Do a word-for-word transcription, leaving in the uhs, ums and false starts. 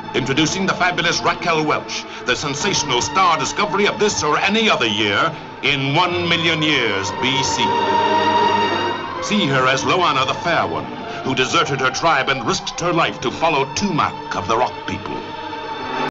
Introducing the fabulous Raquel Welch, the sensational star discovery of this or any other year in one million years B C. See her as Loana the Fair One, who deserted her tribe and risked her life to follow Tumac of the Rock People.